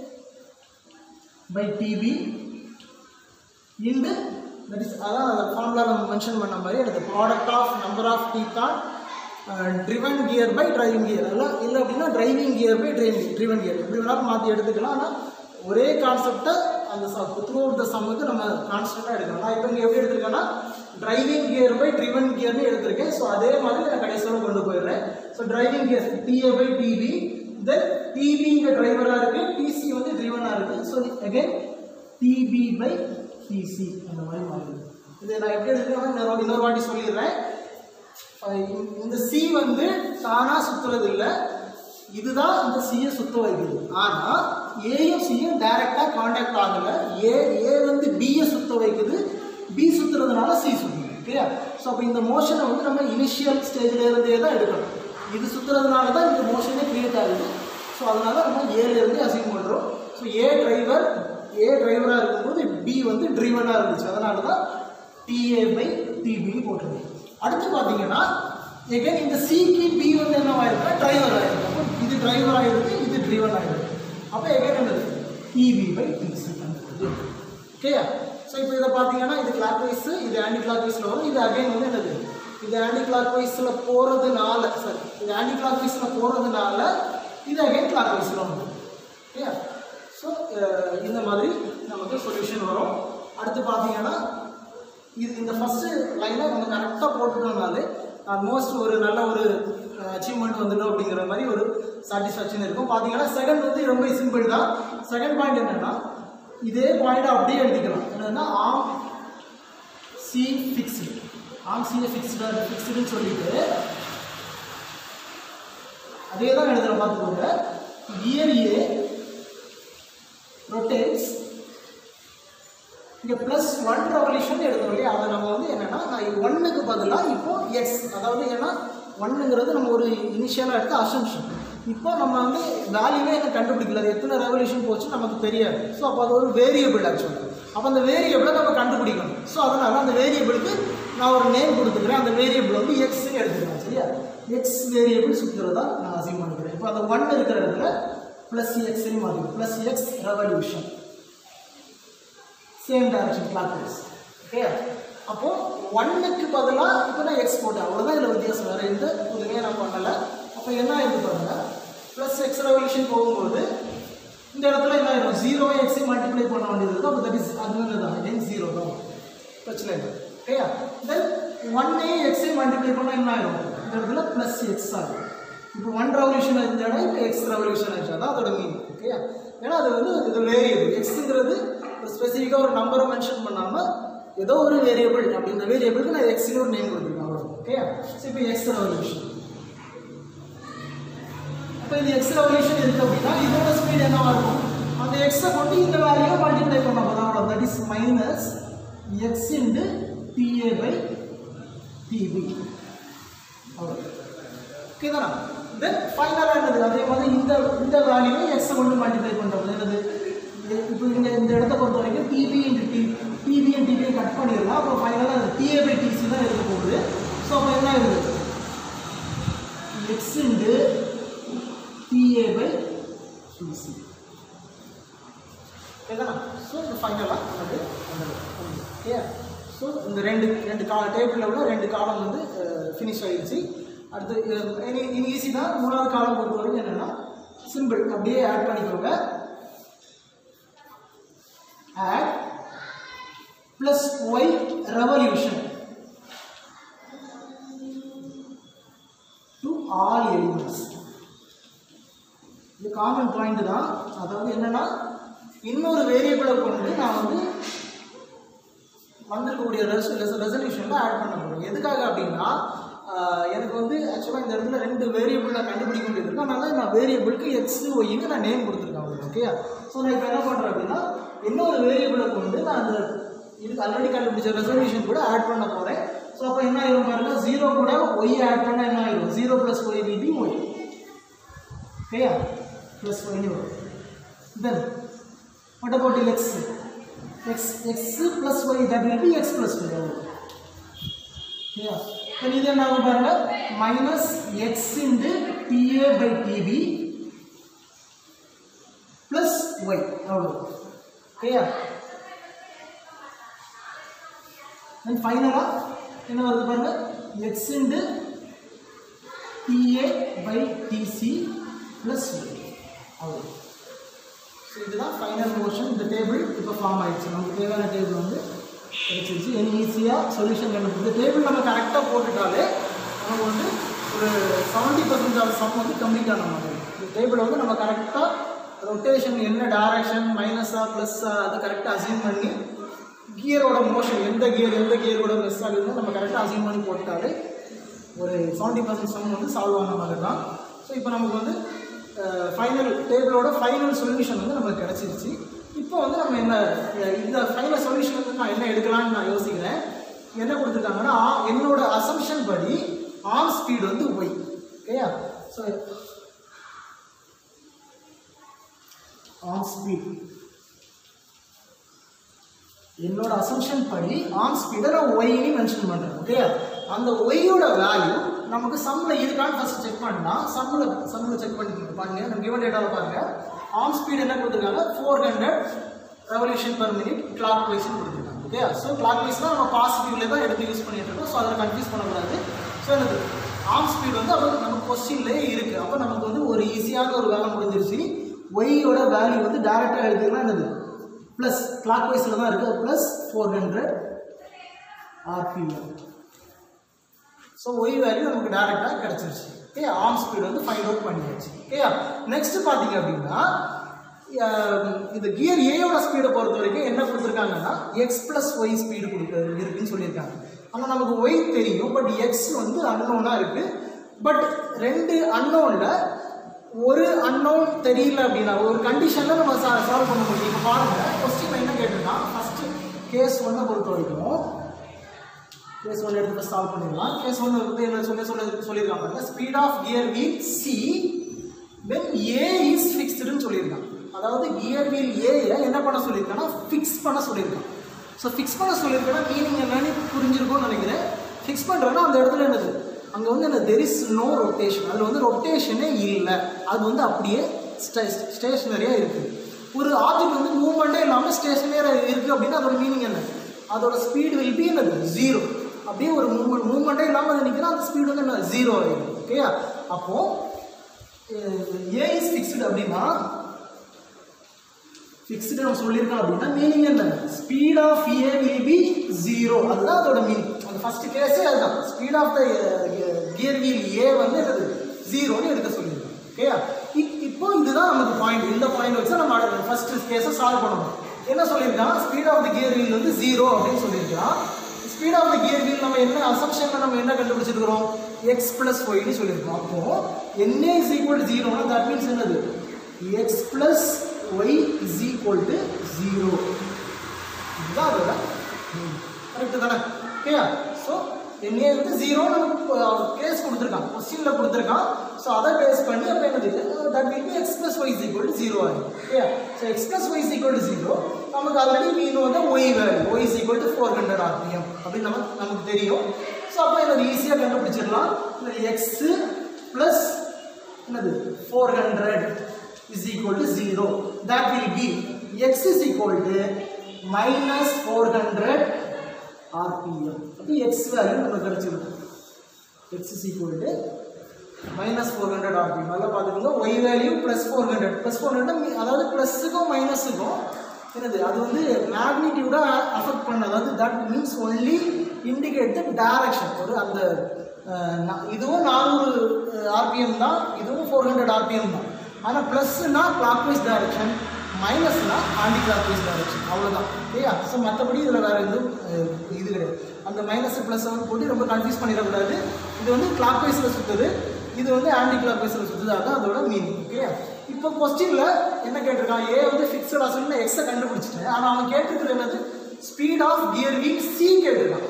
by TB into that is அதான் அந்த ஃபார்முலா நம்ம மென்ஷன் பண்ண மாதிரி எனக்கு product of number of teeth on driven gear by driving gear, அதெல்லாம் இல்லை அப்படின்னா driving gear by driving driven gear இப்படி வேணாலும் மாற்றி எடுத்துக்கலாம். ஆனால் ஒரே கான்செப்டை அந்த த்ரூ அவுட் த சம்முக்கு நம்ம கான்ஸ்டண்ட்டாக எடுக்கணும். நான் இப்போ இங்கே எப்படி எடுத்திருக்கேன்னா டிரைவிங் கியர் பை ட்ரிவன் கியர்னு எடுத்திருக்கேன். ஸோ அதே மாதிரி நான் கடைசியில் கொண்டு போயிடுறேன். So driving gear TA by TB, then TB இங்கே டிரைவராக இருக்குது, டிசி வந்து ட்ரிவனாக இருக்குது. So again TB by TC அந்த மாதிரி மாறுது. இது நான் எப்படி எடுத்துக்கிறேன் இன்னொரு வாட்டி சொல்லிடுறேன். இந்த சி வந்து தானாக சுற்றுறது இல்லை, இதுதான் இந்த சியை சுற்ற வைக்குது. ஆனால் ஏயும் சியும் டைரெக்டாக கான்டாக்ட் ஆகலை. ஏ ஏ வந்து பியை சுற்ற வைக்குது, பி சுற்றுறதுனால சி சுற்றுது. ஓகேயா? ஸோ அப்போ இந்த மோஷனை வந்து நம்ம இனிஷியல் ஸ்டேஜில் இருந்தே தான் எடுக்கணும். இது சுற்றுறதுனால தான் இந்த மோஷனே கிரியேட் ஆகுது. ஸோ அதனால நம்ம ஏலேருந்து அசைன் பண்ணுறோம். ஸோ ஏ டிரைவர் ஏ டிரைவராக இருக்கும்போது பி வந்து ட்ரிவனாக இருந்துச்சு, அதனால தான் டிஏ பை டிபின்னு போட்டிருக்கோம். அடுத்து பார்த்தீங்கன்னா எகைன் இந்த சிக்கு பி வந்து என்ன ஆயிருக்கா டிரைவர் ஆயிருக்கு. அப்போ இது டிரைவர் ஆகிருக்கு, இது ட்ரிவன் ஆகிருக்கு. அப்போ எகைன் என்னது டிபி பை டிசி. ஓகேயா? ஸோ இப்போ இதை பார்த்தீங்கன்னா இது கிளாக் வைஸ், இது ஆன்டி கிளாக் வைஸில் வரும். இது அகைன் வந்து என்னது இது ஆன்டி கிளாக் வைஸில் போகிறதுனால சாரி இது ஆன்டி கிளாக் வைஸில் போகிறதுனால இது அகைன் கிளாக் வைஸில் வரும். ஓகேயா? ஸோ இந்த மாதிரி நமக்கு சொல்யூஷன் வரும். அடுத்து பார்த்தீங்கன்னா இது இந்த ஃபஸ்ட்டு லைனை நம்ம கரெக்டாக போட்டுட்டோம்னாலே ஆல்மோஸ்ட் ஒரு நல்ல ஒரு அச்சீவ்மெண்ட் வந்துடும் அப்படிங்கிற மாதிரி ஒரு சாட்டிஸ்ஃபேக்ஷன் இருக்கும். பார்த்தீங்கன்னா செகண்ட் வந்து ரொம்ப சிம்பிள் தான். செகண்ட் பாயிண்ட் என்னன்னா இதே பாயிண்ட் அப்படியே எழுதிக்கலாம். என்னன்னா arm C fixed, arm C fixed ஃபிக்ஸ்டுன்னு சொல்லிட்டு அதே தான் எழுதுகிறோம். பார்த்துக்கோங்க, கியர் ஏ ரொட்டேட்ஸ், இங்கே ப்ளஸ் ஒன் ரெவல்யூஷன் எடுத்தோம் இல்லையா, அதை நம்ம வந்து என்னென்னா நான் ஒன்னுக்கு பதிலாக இப்போது எக்ஸ், அதாவது ஏன்னா ஒன்னுங்கிறது நம்ம ஒரு இனிஷியலாக எடுத்த அசம்ஷன். இப்போ நம்ம வந்து வேல்யூவே என்ன கண்டுபிடிக்கல, அது எத்தனை ரெவல்யூஷன் போச்சு நமக்கு தெரியாது. ஸோ அப்போ அது ஒரு வேரியபிள் ஆக்சுவலாக. அப்போ அந்த வேரியபிளை நம்ம கண்டுபிடிக்கணும். ஸோ அதனால் அந்த வேரியபிளுக்கு நான் ஒரு நேம் கொடுத்துக்கிறேன். அந்த வேரியபிள் வந்து எக்ஸ்ன்னு எடுத்துக்கிறேன். சரியா, எக்ஸ் வேரியபிள் சுற்றுறதா நான் அசீவ் பண்ணிக்கிறேன். இப்போ அந்த ஒன் இருக்கிற இடத்துல ப்ளஸ் எக்ஸ்ன்னு மாற்றிடும். Plus X revolution, same direction clockwise. Okay, அப்போ ஒன்னுக்கு பதிலாக இப்போ நான் எக்ஸ் போட்டேன், அவ்வளோதான் இதில் வித்தியாசம். வேறு எந்த புதுமையாக நான் பண்ணலை. அப்போ என்ன ஆயிடுது பாருங்க, ப்ளஸ் எக்ஸ் ரெவல்யூஷன் போகும்போது இந்த இடத்துல என்ன ஆயிடும், ஜீரோவை எக்ஸையும் மல்டிப்ளை பண்ண வேண்டியது இருக்கும். அப்போ தட் இஸ் அது தான் என் ஜீரோ தான், பிரச்சனை இல்லை. ஓகேயா, தென் ஒன்னையும் எக்ஸையும் மல்டிப்ளை பண்ணால் என்ன ஆயிடும், இந்த இடத்துல ப்ளஸ் எக்ஸ் ஆகும். இப்போ ஒன் ரெவல்யூஷன் ஆயிருந்த இடம் இப்போ எக்ஸ் ரெவல்யூஷன் ஆயிடுச்சு. அதான் அதோட மீன். ஓகேயா, ஏன்னா அது வந்து இது வேரியபிள். எக்ஸுங்கிறது ஸ்பெசிஃபிக்காக ஒரு நம்பரை மென்ஷன் பண்ணாமல் ஏதோ ஒரு வேரியபிள், அப்படி இந்த வேரியபிளுக்கு நான் எக்ஸ்னு ஒரு நேம் கொடுத்துருக்கேன், அவ்வளோ. ஓகே, ஸோ இப்போ எக்ஸ் ரெவல்யூஷன். இப்போ இந்த எக்ஸ் ரெவல்யூஷன் இருக்குது அப்படின்னா இதோட ஸ்பீட் என்னவா இருக்கும், அந்த எக்ஸை கொண்டு இந்த வேல்யூவை மல்டிப்ளை பண்ண போதும், அவ்வளோ. That is minus X into TA by TB, அவ்வளோ. ஓகே தானே. தென் ஃபைனலாக என்னது, அதே மாதிரி இந்த இந்த வேல்யூவை எக்ஸை கொண்டு மல்டிப்ளை பண்ணுறது என்னது, இப்போ இங்கே இந்த இடத்த பொறுத்த வரைக்கும் TB into T TB and டிபியை கட் பண்ணிடலாம். அப்போ ஃபைனலாக அது டிஏ பை டிசி தான் இருக்க போகுது. ஸோ அப்போ என்ன இருக்குது, X into TA by TC. ஓகேதானா. ஸோ இந்த ஃபைனலாக அது ஓகே. ஸோ இந்த ரெண்டு ரெண்டு கா டேபிளில் உள்ள ரெண்டு காலம் வந்து ஃபினிஷ் ஆகிடுச்சு. அடுத்து இனி இனி ஈஸி தான். மூணாவது காலம் பொறுத்த வரைக்கும் என்னென்னா சிம்பிள், அப்படியே ஆட் பண்ணிக்கோங்க. add plus y revolution to all elements. இது காமன் பாயிண்ட் தான். அதாவது என்னன்னா இன்னொரு வேரியபிளை கொண்டு நான் வந்து வந்திருக்கக்கூடிய ரெசல்யூஷனில் ஆட் பண்ண போகிறேன். எதுக்காக அப்படின்னா எனக்கு வந்து ஆக்சுவலாக இந்த இடத்துல ரெண்டு வேரியபிள் நான் கண்டுபிடிக்க வேண்டியது இருக்கு. அதனால நான் வேரியபிளுக்கு எக்ஸ் ஒய்ன்னு நான் நேம் கொடுத்துருக்கேன். ஓகே, ஸோ நான் இப்போ என்ன பண்ணுறேன் அப்படின்னா இன்னொரு வேரியபிளை கொண்டு நான் அந்த இதுக்கு ஆல்ரெடி கண்டுபிடிச்ச ரெசல்யூஷன் கூட ஆட் பண்ண போகிறேன். ஸோ அப்போ என்ன ஆயிரும் பாருங்க, ஜீரோ கூட ஒய் ஆட் பண்ணால் என்ன ஆயிரும், zero plus Y will be Y. ஓகேயா, ப்ளஸ் ஒய்னு வரும். Then what about X, X X plus Y that will be X plus Y. ஓகேயா, தென் இது என்ன ஆகும் பாருங்க, minus X into TA by TB plus Y, அவ்வளோ. ஓகேயா, தென் ஃபைனலாக என்ன வருது பாருங்க, X into TA by TC plus Y, அவ்வளோ. ஸோ இதுதான் ஃபைனல் போர்ஷன். இந்த டேபிள் இப்போ ஃபார்ம் ஆகிடுச்சு. நமக்கு தேவையான டேபிள் வந்து கிடைச்சிருச்சு. இனி ஈஸியாக சொல்யூஷன் கண்டுபிடிச்சு இந்த டேபிள் நம்ம கரெக்டாக போட்டுட்டாலே நமக்கு வந்து ஒரு செவன்ட்டி பர்சன்ட் ஆஃப் சம் வந்து கம்ப்ளீட் ஆன மாதிரி. இந்த டேபிளை வந்து நம்ம கரெக்டாக ரொட்டேஷன் என்ன டைரக்ஷன் மைனஸா ப்ளஸ்ஸா அதை கரெக்டாக அசீவ் பண்ணி கியரோட மோஷன் எந்த கியர் எந்த கியரோட மிஸ் ஆகுதுன்னு நம்ம கரெக்டாக அசீவ் பண்ணி போட்டாலே ஒரு செவன்ட்டி பர்சன்ட் சம் வந்து சால்வ் ஆன மாதிரி தான். ஸோ இப்போ நமக்கு வந்து ஃபைனல் டேபிளோட ஃபைனல் சொல்யூஷன் வந்து நமக்கு கிடச்சிருச்சு. இப்போ வந்து நம்ம என்ன இந்த ஃபைனல் சொல்யூஷன் வந்து நான் என்ன எடுக்கலான்னு நான் யோசிக்கிறேன். என்ன கொடுத்துருக்காங்கன்னா என்னோட அசம்ஷன் படி ஆன் ஸ்பீடு வந்து ஒய். ஓகேயா, ஸோ ஆன் ஸ்பீட் என்னோட அசம்ஷன் படி ஆன் ஸ்பீடை நான் ஒய்னு மென்ஷன் பண்ணுறேன். ஓகே, அந்த ஒய்யோட வேல்யூ நமக்கு சம்மில் இருக்கான்னு ஃபஸ்ட் செக் பண்ணலாம். சம்மில் சம்மில் செக் பண்ணிக்கோங்க. பாருங்க, நம்ம கிவன் டேட்டாவில் பாருங்க, ஆன் ஸ்பீட் என்ன கொடுத்துருக்காங்க, four hundred revolution per minute கிளாக் வைஸ்னு கொடுத்துருக்காங்க. ஓகே, ஸோ கிளாக் வைஸ் தான் நம்ம பாசிட்டிவ்ல தான் எடுத்து யூஸ் பண்ணிட்டு இருக்கோம். ஸோ அதில் கன்ஃபியூஸ் பண்ணக்கூடாது. ஸோ எனக்கு ஆன் ஸ்பீட் வந்து அப்போ நம்ம கொஸ்டின்லேயே இருக்குது. அப்போ நமக்கு வந்து ஒரு ஈஸியான ஒரு வேலை முடிஞ்சிருச்சு. ஒய்யோட வேல்யூ வந்து டேரெக்டாக எடுத்துக்கலாம். என்னது ப்ளஸ் கிளாக் வைஸில் தான் இருக்குது, plus four hundred RPM. So Y value நமக்கு டேரெக்டாக கிடச்சிருச்சு. ஓகே, ஆர்ம் ஸ்பீடு வந்து ஃபைண்ட் அவுட் பண்ணியாச்சு. ஓகேயா, நெக்ஸ்ட் பார்த்தீங்க அப்படின்னா இந்த கியர் ஏயோட ஸ்பீடை பொறுத்த வரைக்கும் என்ன கொடுத்துருக்காங்கன்னா எக்ஸ் பிளஸ் ஒய் ஸ்பீடு கொடுக்க இருக்குன்னு சொல்லியிருக்காங்க. ஆனால் நமக்கு ஒய் தெரியும், பட் எக்ஸ் வந்து அன்னோனாக இருக்குது. பட் ரெண்டு அன்னோனில் ஒரு அன்னோன் தெரியல அப்படின்னா ஒரு கண்டிஷனில் நம்ம சால்வ் பண்ண முடியும். இப்போ பாருங்கள், கொஸ்டின் என்ன கேட்டிருக்கான், ஃபஸ்ட்டு கேஸ் ஒன்னை பொறுத்த வரைக்கும் கேஸ் ஒன்று எடுத்து சால்வ் பண்ணிடலாம். கேஸ் ஒன்று வந்து என்ன சொல்லி சொல்ல சொல்லியிருக்காங்க, speed of gear wheel C when A is ஃபிக்ஸ்டுன்னு சொல்லியிருக்காங்க. அதாவது கியர் வீல் ஏயை என்ன பண்ண சொல்லியிருக்காங்கன்னா ஃபிக்ஸ் பண்ண சொல்லியிருக்கான். ஸோ ஃபிக்ஸ் பண்ண சொல்லியிருக்கேன்னா மீனிங் என்னன்னு புரிஞ்சிருக்கும்னு நினைக்கிறேன். ஃபிக்ஸ் பண்ணுறோன்னா அந்த இடத்துல என்னது, அங்கே வந்து என்ன, தெர் இஸ் நோ ரொட்டேஷன், அதில் வந்து ரொட்டேஷனே இல்லை, அது வந்து அப்படியே ஸ்டே ஸ்டேஷனரியாக இருக்குது. ஒரு ஆப்ஜெக்ட் வந்து மூவ்மெண்ட்டே இல்லாமல் ஸ்டேஷனரியாக இருக்குது அப்படின்னா அதோட மீனிங் என்ன, அதோட ஸ்பீடு வில் பி என்னது, ஜீரோ. அப்படியே ஒரு மூவ்மெண்ட் மூவ்மெண்ட்டே இல்லாமல் அது நிற்கிறா, அந்த ஸ்பீடு வந்து என்ன, ஜீரோ ஆகிடும். ஓகேயா, அப்போது ஏ இஸ் ஃபிக்ஸ்டு அப்படின்னா ஃபிக்ஸ்டு நம்ம சொல்லியிருக்கோம் அப்படின்னா மீனிங் என்ன, speed of A will be zero, அதுதான் அதோட மீனிங். அந்த ஃபர்ஸ்ட் கேஸே அதுதான், speed of the gear wheel A வந்து என்னது ஜீரோன்னு எடுக்க சொல்லியிருக்கோம். ஓகேயா, இப்போ இதுதான் நமக்கு பாயிண்ட். இந்த பாயிண்ட் வச்சு நம்ம ஃபர்ஸ்ட் கேஸை சால்வ் பண்ணணும். என்ன சொல்லியிருக்கான், speed of the gear wheel வந்து ஜீரோ அப்படின்னு சொல்லியிருக்கான். Speed of the gear wheel நம்ம என்ன அசம்ஷன்ல நம்ம என்ன கண்டுபிடிச்சிருக்கிறோம், எக்ஸ் பிளஸ் ஒய்னு சொல்லியிருக்கோம். அப்போ என்ஏ இஸ் ஈக்குவல் டு ஜீரோனா தட் மீன்ஸ் என்னது, X plus y is equal to zero. இதுதான் அதோட கரெக்டு தானே. ஓகேயா, ஸோ என்ஏ வந்து ஜீரோ நமக்கு கேஸ் கொடுத்துருக்கான், கொஸ்டினில் கொடுத்துருக்கான். ஸோ அதை பேஸ் பண்ணி அப்போ என்னது, that mean X plus Y is equal to zero ஆகும். ஓகேயா, so X plus Y is equal to zero நமக்கு ஆல்ரெடி மீன் வந்து Y value Y is equal to four hundred RPM அப்படின்னு நமக்கு நமக்கு தெரியும். ஸோ அப்போ என்னது ஈஸியாக கண்டுபிடிச்சிடலாம். எக்ஸு ப்ளஸ் என்னது four hundred is equal to zero. That will be x is equal to minus four hundred R P M. அப்போ x value நமக்கு கிடைச்சிருக்கும். X is equal to minus four hundred R P M. நல்லா பார்த்துக்கோங்க, y value plus four hundred. plus four hundred அதாவது ப்ளஸுக்கும் மைனஸுக்கும் என்னது, அது வந்து மேக்னிடியூட affect பண்ண, அதாவது that means only indicate the direction. ஒரு அந்த இதுவும் நானூறு ஆர்பிஎம் தான், இதுவும் ஃபோர் ஹண்ட்ரட் ஆர்பிஎம் தான். ஆனால் ப்ளஸ்னா கிளாக் வைஸ் டைரக்ஷன், மைனஸ்னா ஆன்டி கிளாக் வைஸ் டைரக்ஷன், அவ்வளோதான். ஓகேயா, ஸோ மற்றபடி இதில் வேறு எதுவும் இது கிடையாது. அந்த மைனஸ் ப்ளஸ் போட்டு ரொம்ப கன்ஃபியூஸ் பண்ணிடக்கூடாது. இது வந்து கிளாக் வைஸில் சுற்றுது, இது வந்து ஆன்டி கிளாக் வைஸில் சுற்றுது, அதுதான் அதோட மீனிங். ஓகேயா, இப்போ கொஸ்டினில் என்ன கேட்டிருக்கான், ஏ வந்து ஃபிக்ஸடாக சொல்லி நான் எக்ஸை கண்டுபிடிச்சிட்டேன். ஆனால் அவன் கேட்டிருக்கிறது என்னது, speed of gear wheel C கேட்டிருக்கான்.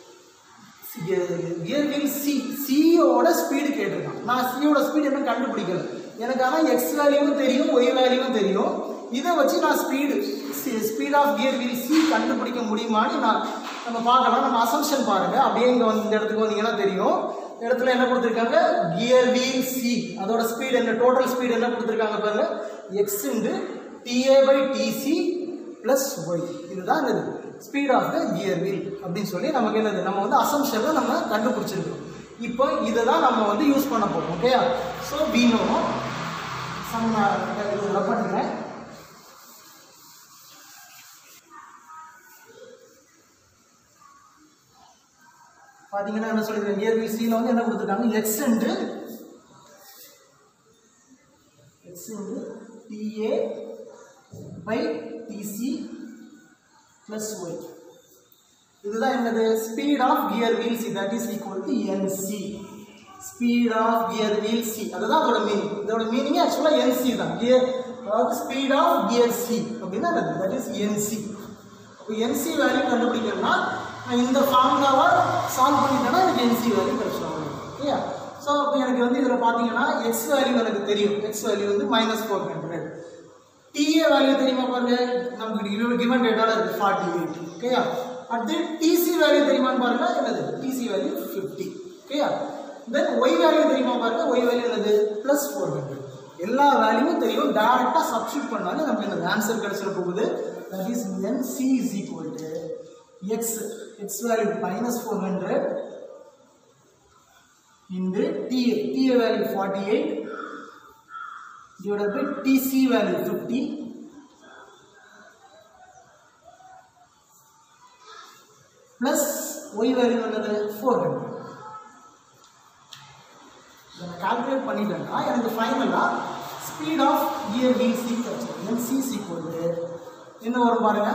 கியர் வீல் சி சியோட ஸ்பீடு கேட்டிருக்கான். நான் சியோட ஸ்பீடு என்ன கண்டுபிடிக்கல எனக்கு, ஆனால் எக்ஸ் வேல்யூவும் தெரியும், ஒய் வேல்யூவும் தெரியும். இதை வச்சு நான் speed speed of gear wheel C கண்டுபிடிக்க முடியுமான்னு நான் நம்ம பார்க்கலாம். நம்ம அசம்ஷன் பாருங்கள், அப்படியே இங்கே வந்து இந்த இடத்துக்கு வந்தீங்கன்னா தெரியும். இடத்துல என்ன கொடுத்துருக்காங்க, கியர் வீல் சி அதோட ஸ்பீடு என்ன, டோட்டல் ஸ்பீடு என்ன கொடுத்துருக்காங்க பாருங்க, X into TA by TC plus Y. இதுதான் என்னது speed of the gear wheel அப்படின்னு சொல்லி நமக்கு என்னது, நம்ம வந்து அசம்ஷனை நம்ம கண்டுபிடிச்சிருக்கோம். இப்போ இதை தான் நம்ம வந்து யூஸ் பண்ண போகிறோம். ஓகேயா, ஸோ வீணும் சம் இது ரப் பண்ணுறேன். பார்த்தீங்கன்னா என்ன சொல்லியிருக்கேன், கியர் வீல் சியில் வந்து என்ன கொடுத்துருக்காங்க, X into X into TA by TC plus Y. இதுதான் என்னது, speed of gear wheel C, that is equal to NC. Speed of gear wheel C, அதுதான் அதோட மீனிங். இதோட மீனிங் ஆக்சுவலாக என்சி தான். கியர் அதாவது ஸ்பீட் ஆஃப் கியர் சி அப்படின்னா that is NC. அப்போ என்சி வேல்யூ கண்டுபிடிக்கணும்னா இந்த ஃபார்முலாவை சால்வ் பண்ணிட்டேன்னா எனக்கு என்சி வேல்யூ கிடைச்சிடும். ஓகேயா, ஸோ அப்போ எனக்கு வந்து இதில் பார்த்தீங்கன்னா எக்ஸ் வேல்யூ எனக்கு தெரியும். எக்ஸ் வேல்யூ வந்து minus four hundred. TA value தெரியுமா பாருங்க, நமக்கு கிவன் டேட்டாவில் இருக்குது ஃபார்ட்டி எயிட். ஓகேயா, அடுத்து டிசி வேல்யூ தெரியுமான்னு பாருங்க, என்னது டிசி வேல்யூ ஃபிஃப்டி. ஓகேயா, தென் ஒய் வேல்யூ தெரியுமா பாருங்க, ஒய் வேல்யூ என்னது ப்ளஸ் ஃபோர் ஹண்ட்ரட். எல்லா வேல்யூவும் தெரியும், டேரெக்டாக சப்ஸ்டியூட் பண்ணாலும் நமக்கு என்னது ஆன்சர் கிடைச்சிட போகுது. That is NC is equal to X, X value minus four hundred into TA, TA value forty eight divided by T C value fifty plus Y value another four hundred. Calculate பண்ணிட்டேன்னா எனக்கு ஃபைனலாக speed of gear wheel C கிடைச்சிடும். N C equal என்ன வரும் பாருங்க.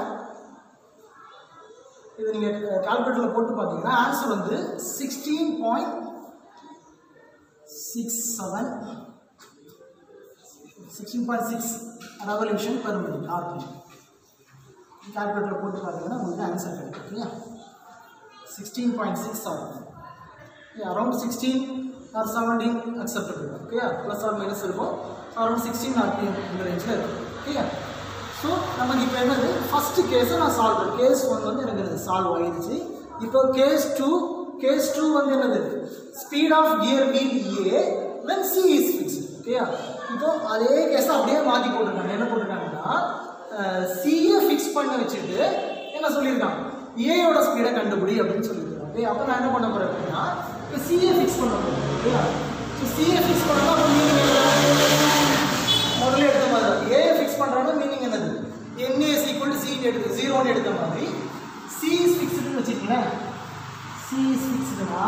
இது நீங்கள் கால்குலேட்டரில் போட்டு பார்த்தீங்கன்னா ஆன்சர் வந்து sixteen point six seven sixteen point six revolution per minute RPM. கால்குலேட்டரில் போட்டு பார்த்தீங்கன்னா உங்களுக்கு ஆன்சர் கிடைக்கும். இல்லையா சிக்ஸ்டீன் பாயிண்ட் சிக்ஸ் ஆகும். Around sixteen or seventeen acceptable. ஓகேயா ப்ளஸ் ஆர் மைனஸ் இருக்கும். அரௌண்ட் சிக்ஸ்டீன் ஆர்பிஎம் இந்த ரேஞ்சில் இருக்கும். ஓகேயா ஸோ நமக்கு இப்போ என்னது ஃபஸ்ட்டு கேஸை நான் சால்வ் பண்ணேன். கேஸ் ஒன் வந்து எனக்கு என்னது சால்வ் ஆகிடுச்சு. இப்போ கேஸ் டூ கேஸ் டூ வந்து என்னது speed of gear wheel A when C is fixed. ஓகேயா இப்போ அதே கேஸை அப்படியே மாற்றி போட்டிருக்காங்க. என்ன போட்டிருக்காங்கன்னா சியை ஃபிக்ஸ் பண்ண வச்சுட்டு என்ன சொல்லியிருக்காங்க ஏயோட ஸ்பீடை கண்டுபிடி அப்படின்னு சொல்லியிருக்காங்க. ஓகே அப்போ நான் என்ன பண்ண போகிறேன் அப்படின்னா இப்போ சியை ஃபிக்ஸ் பண்ண போகிறேன். ஓகேயா ஸோ சியை ஃபிக்ஸ் பண்ணால் அப்போ மீனிங் முதல்ல எடுத்த மாதிரி தான் ஏஐ ஃபிக்ஸ் பண்ணுறாங்க. மீனிங் என்னது என்ஏ இஸ் ஈக்குவல் டு சின்னு எடுத்து ஜீரோன்னு எடுத்த மாதிரி சி இஸ் ஃபிக்ஸ்டுன்னு வச்சுக்கோங்களேன். சி இஸ் ஃபிக்ஸ்டுனா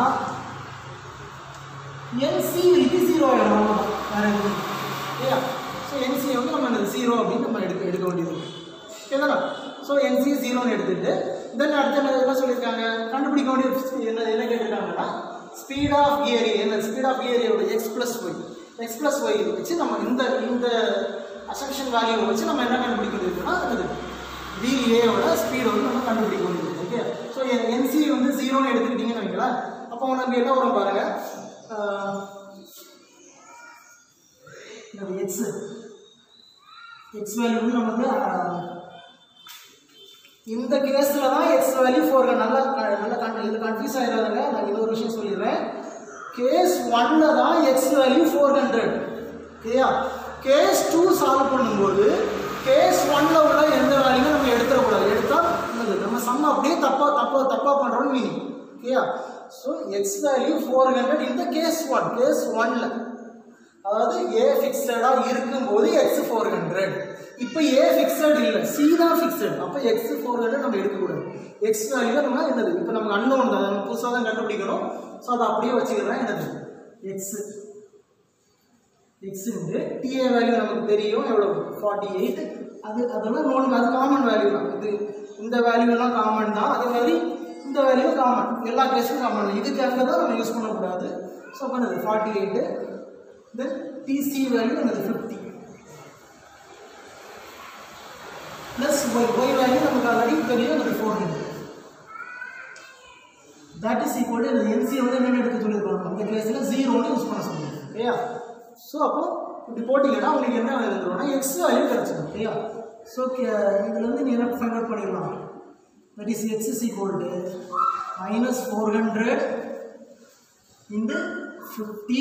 என்சி இருக்கு ஜீரோ ஆகிடும். வேறு எதுவும் இல்லையா. ஸோ என்சியை வந்து நம்ம என்னது ஜீரோ அப்படின்னு நம்ம எடுக்க எடுக்க வேண்டியது. ஓகேதானா. ஸோ என்சி ஜீரோன்னு எடுத்துட்டு தென் அடுத்து என்ன என்ன சொல்லியிருக்காங்க கண்டுபிடிக்க வேண்டிய என்ன என்ன கேட்டிருக்காங்கன்னா ஸ்பீட் ஆஃப் கியர் என்ன ஸ்பீட் ஆஃப் கியரோட X plus Y X plus Y வச்சு நம்ம இந்த இந்த அசம்ஷன் வேல்யூவை வச்சு நம்ம என்ன கண்டுபிடிக்க வேண்டியதுன்னா அது வீல் ஏயோட ஸ்பீடை வந்து நம்ம கண்டுபிடிக்க வேண்டியது. ஓகே ஸோ என்சி வந்து ஜீரோன்னு எடுத்துக்கிட்டீங்கன்னு வைங்களா. அப்போ உனக்கு என்ன வரும் பாருங்க எக்ஸ் எக்ஸ் வேல்யூ வந்து நமக்கு இந்த கேஸில் தான் எக்ஸ் வேல்யூ ஃபோர் நல்லா நல்லா இது கன்ஃபியூஸ் ஆகிடாதுங்க. நான் இன்னொரு விஷயம் சொல்லிடுறேன். கேஸ் ஒன்ல தான் எக்ஸ் வேல்யூ ஃபோர் ஹண்ட்ரட். ஓகேயா கேஸ் டூ சால்வ் பண்ணும்போது கேஸ் ஒன்ல உள்ள எந்த வேல்யூவும் நம்ம எடுத்துடக்கூடாது. எடுத்தால் நம்ம சம் அப்படியே தப்பா தப்பா தப்பா பண்ணுறோம்னு மீனிங். ஓகேயா so X value four hundred இந்த கேஸ் ஒன் கேஸ் ஒன்ல அதாவது ஏ ஃபிக்ஸடாக இருக்கும்போது எக்ஸ் ஃபோர் ஹண்ட்ரட். இப்போ ஏ ஃபிக்ஸட் இல்லை சி தான் ஃபிக்ஸட். அப்போ எக்ஸ் ஃபோர் ஹண்ட்ரட் நம்ம எடுக்கக்கூடாது. எக்ஸ் வேல்யூ நம்ம என்னது இப்போ நமக்கு அன்னோன் தான் நம்ம புதுசாக தான் கண்டுபிடிக்கணும். ஸோ அதை அப்படியே வச்சுக்கிறேன். என்னது எக்ஸ் எக்ஸ் வந்து டிஏ வேல்யூ நமக்கு தெரியும் எவ்வளோ ஃபார்ட்டி எயிட். அது அதெல்லாம் நோன் அது காமன் வேல்யூ தான். இது இந்த வேல்யூலாம் காமன் தான். அதே மாதிரி இந்த வேல்யூ காமன் எல்லா கேஸும் காமன். இதுக்கு அங்கே தான் நம்ம யூஸ் பண்ணக்கூடாது. ஸோ அப்போ என்னது forty eight then TC value என்னது fifty plus Y Y value நமக்கு ஆல்ரெடி தெரியும் என்னது four hundred. That is equal to NC வந்து என்னென்ன எடுக்க சொல்லியிருக்கோம் அந்த கேஸில் ஜீரோன்னு யூஸ் பண்ண சொல்லுவோம். ஓகேயா ஸோ அப்போ இப்படி போட்டிங்கன்னா உங்களுக்கு என்ன எழுதுறோம்னா எக்ஸ் வேல்யூ கிடச்சிடும். ஓகேயா ஸோ இதில் வந்து நீ என்ன ஃபைண்ட் அவுட் பண்ணிடலாம். That is X is equal to minus four hundred into fifty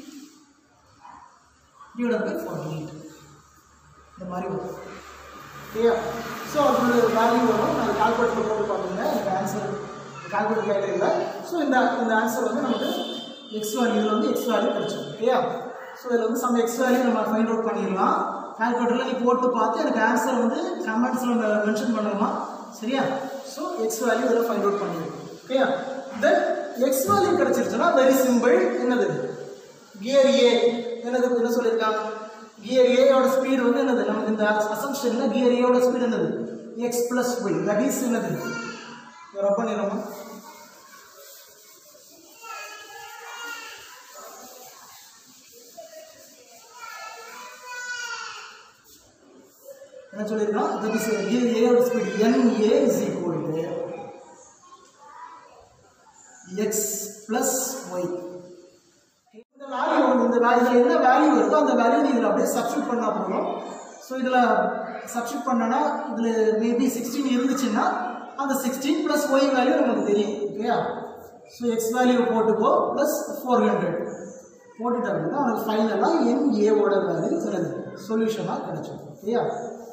divide by forty eight இந்த மாதிரி வரும். ஓகேயா ஸோ அதோட வேல்யூ வரும். நான் கால்குலேட்டர் போட்டு பார்த்தீங்கன்னா எனக்கு ஆன்சர் கால்குலேட் கேட்கல. ஸோ இந்த இந்த ஆன்சர் வந்து நமக்கு எக்ஸ் வேல்யூ இதில் வந்து எக்ஸ் வேல்யூ கிடச்சிடும். ஓகேயா ஸோ இதில் வந்து சம் எக்ஸ் வேல்யூ நம்ம ஃபைண்ட் அவுட் பண்ணிடலாம். கால்குலேட்டரில் நீ போட்டு பார்த்து எனக்கு ஆன்சர் வந்து கமெண்ட்ஸில் மென்ஷன் பண்ணலாம். சரியா ஸோ எக்ஸ் வேல்யூ இதில் ஃபைண்ட் அவுட் பண்ணிடுவோம். ஓகேயா தென் எக்ஸ் வேல்யூ கிடச்சிருச்சுன்னா வெரி சிம்பிள். என்னது கியர் ஏ என்னது என்ன சொல்லியிருக்காங்க கியர் ஏயோட ஸ்பீடு வந்து என்னது நமக்கு இந்த அசம்ஷனில் கியர் ஏயோட ஸ்பீடு என்னது X plus Y that is என்னது ரப் பண்ணிடுறோமா. என்ன சொல்லியிருக்கோம் தட் இஸ் கியர் ஏயோட speed NA is equal to X plus Y. இந்த வேல்யூ இந்த இதில் என்ன வேல்யூ இருக்கோ அந்த வேல்யூ இதில் அப்படியே சப்ஸ்டியூட் பண்ணால் போதும். ஸோ இதில் சப்ஸ்டியூட் பண்ணனா இதில் மேபி சிக்ஸ்டீன் இருந்துச்சுன்னா அந்த சிக்ஸ்டீன் ப்ளஸ் ஒய் வேல்யூ நமக்கு தெரியும். ஓகேயா ஸோ எக்ஸ் வேல்யூ போட்டுக்கோ ப்ளஸ் ஃபோர் ஹண்ட்ரட் போட்டுட்டு அப்படின்னா அவனுக்கு ஃபைனலாக என் ஏவோட வேல்யூ சிலது சொல்யூஷனாக கிடச்சிடும். ஓகேயா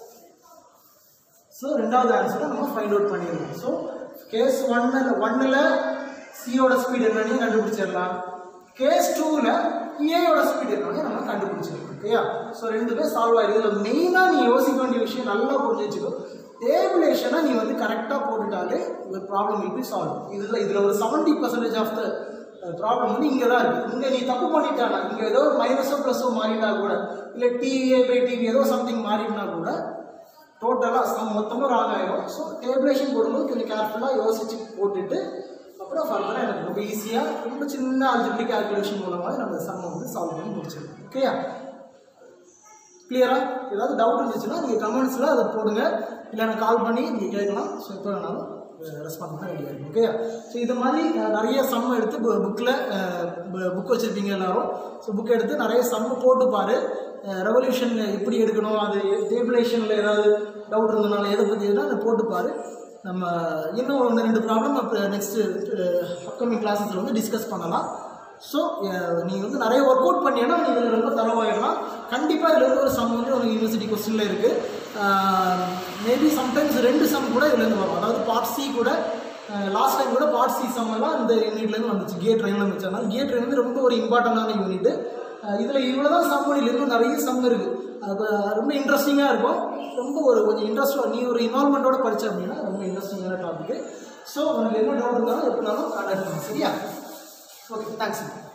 ஸோ ரெண்டாவது ஆன்சரை நம்ம ஃபைண்ட் அவுட் பண்ணிடலாம். ஸோ கேஸ் ஒன்னில் ஒன்னில் சியோட ஸ்பீட் என்னன்னு கண்டுபிடிச்சிடலாம். கேஸ் டூவில் ஏயோட ஸ்பீட் என்னன்னு நம்ம கண்டுபிடிச்சிடலாம். ஓகேயா ஸோ ரெண்டுமே சால்வ் ஆகிடுது. இதில் மெயினாக நீ யோசிக்க வேண்டிய விஷயம் நல்லா புரிஞ்சு வச்சுக்கோ. டேபிளேஷனை நீ வந்து கரெக்டாக போட்டுட்டாலே ஒரு ப்ராப்ளம் will be சால்வ். இதில் இதில் ஒரு seventy percentage of the problem வந்து இங்கே தான் இருக்குது. இங்கே நீ தப்பு பண்ணிட்டானா இங்கே ஏதோ மைனஸோ ப்ளஸோ மாறிட்டா கூட இல்லை டிவிஏ பை டிவி ஏதோ சம்திங் மாறினா கூட டோட்டலாக சம் மொத்தமாக ராங் ஆகிடும். ஸோ டேபிளேஷன் போடும்போது கொஞ்சம் கேர்ஃபுல்லாக யோசிச்சு போட்டுட்டு அப்புறம் ஃபர்தராக எனக்கு ரொம்ப ஈஸியாக ரொம்ப சின்ன அல்ஜிப்ரிக் கால்குலேஷன் மூலமாக நம்ம சம் வந்து சால்வ் பண்ணி முடிச்சிடலாம். ஓகேயா? கிளியராக? ஏதாவது டவுட் இருந்துச்சுன்னா நீங்கள் கமெண்ட்ஸில் அதை போடுங்க, இல்லை எனக்கு கால் பண்ணி நீங்கள் கேட்கலாம். ஸோ எப்போ வேணாலும் ரெஸ்பாண்ட் பண்ண ரெடியாக இருக்கும். ஓகேயா? ஸோ இது மாதிரி நிறைய சம் எடுத்து புக்கில் புக் வச்சுருப்பீங்க எல்லோரும். ஸோ புக் எடுத்து நிறைய சம்மு போட்டு பாரு. ரெவல்யூஷன் எப்படி எடுக்கணும், அது டேபிளேஷனில் ஏதாவது டவுட் இருந்தனால எதை பற்றி எதுனா அதை போட்டுப்பார். நம்ம இன்னும் ஒன்று ரெண்டு ப்ராப்ளம் அப்போ நெக்ஸ்ட்டு அப்கமிங் கிளாஸஸில் வந்து டிஸ்கஸ் பண்ணலாம். ஸோ நீங்கள் வந்து நிறைய ஒர்க் அவுட் பண்ணினா நீங்கள் இதில் ரொம்ப தரவாயிடலாம். கண்டிப்பாக இதில் வந்து ஒரு சம் வந்து ஒரு யூனிவர்சிட்டி கொஸ்டினில் இருக்குது. மேபி சம்டைம்ஸ் ரெண்டு சம் கூட இதுலேருந்து வரும். அதாவது பார்ட் சி கூட லாஸ்ட் டைம் கூட பார்ட் சி சம் எல்லாம் இந்த யூனிட்லேருந்து வந்துச்சு, கியர் ட்ரெயினில் வந்துச்சு. அதனால் கியர் ட்ரெயின் வந்து ரொம்ப ஒரு இம்பார்ட்டண்டான யூனிட்டு. இதில் இவ்வளோ தான் சம் பண்ணி இன்னும் நிறைய சம் இருக்குது. அது ரொம்ப இன்ட்ரெஸ்டிங்காக இருக்கும். ரொம்ப ஒரு கொஞ்சம் இன்ட்ரெஸ்டாக நீ ஒரு இன்வால்மெண்ட்டோட படித்த அப்படின்னா ரொம்ப இன்ட்ரெஸ்டிங்கான டாபிக். ஸோ உனக்கு என்ன டவுட் இருந்தாலும் எப்படினாலும் கான்டாக்ட் பண்ணுங்க. சரியா? Okay, thanks.